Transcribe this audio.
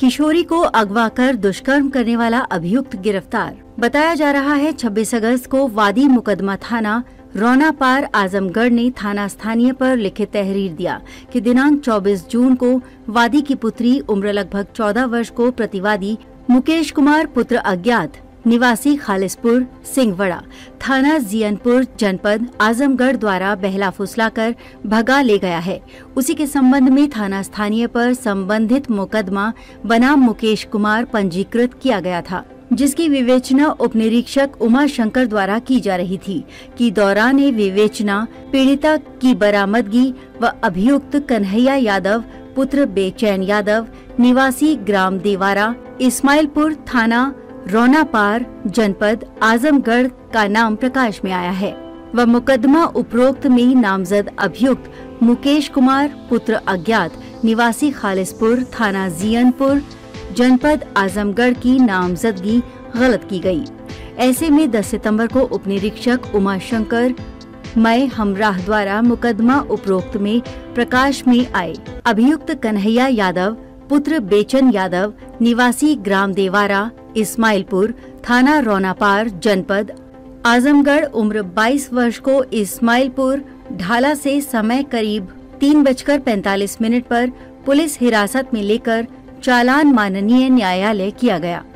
किशोरी को अगवा कर दुष्कर्म करने वाला अभियुक्त गिरफ्तार। बताया जा रहा है 26 अगस्त को वादी मुकदमा थाना रौनापार आजमगढ़ ने थाना स्थानीय पर लिखित तहरीर दिया कि दिनांक 24 जून को वादी की पुत्री उम्र लगभग 14 वर्ष को प्रतिवादी मुकेश कुमार पुत्र अज्ञात निवासी खालिसपुर सिंहवड़ा थाना जियनपुर जनपद आजमगढ़ द्वारा बहला फुसलाकर भगा ले गया है। उसी के संबंध में थाना स्थानीय पर संबंधित मुकदमा बनाम मुकेश कुमार पंजीकृत किया गया था, जिसकी विवेचना उप निरीक्षक उमा शंकर द्वारा की जा रही थी। कि दौरान विवेचना पीड़िता की बरामदगी व अभियुक्त कन्हैया यादव पुत्र बेचैन यादव निवासी ग्राम देवारा इस्माइलपुर थाना रौनापार जनपद आजमगढ़ का नाम प्रकाश में आया है व मुकदमा उपरोक्त में नामजद अभियुक्त मुकेश कुमार पुत्र अज्ञात निवासी खालिसपुर थाना जियनपुर जनपद आजमगढ़ की नामजदगी गलत की गई। ऐसे में 10 सितंबर को उप निरीक्षक उमा शंकर मय हमराह द्वारा मुकदमा उपरोक्त में प्रकाश में आए। अभियुक्त कन्हैया यादव पुत्र बेचन यादव निवासी ग्राम देवारा इस्माइलपुर थाना रौनापार जनपद आजमगढ़ उम्र 22 वर्ष को इस्माइलपुर ढाला से समय करीब 3:45 पर पुलिस हिरासत में लेकर चालान माननीय न्यायालय किया गया।